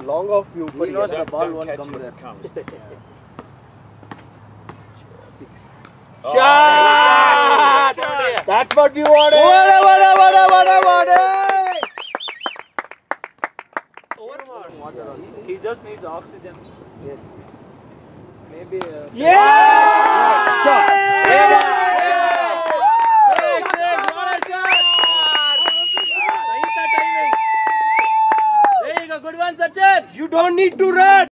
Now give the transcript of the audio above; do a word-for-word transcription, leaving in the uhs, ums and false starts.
long off view. He knows the ball won't come there. Six. Oh. Shot! Shot! That's what we wanted. Vada, vada, vada, vada, vada. He just needs oxygen. Yes. Maybe. Uh, yeah! yeah! Shot! Yeah! Yeah! Six, six, what a shot! Timing. There you go, good one, Sachin. You don't need to run.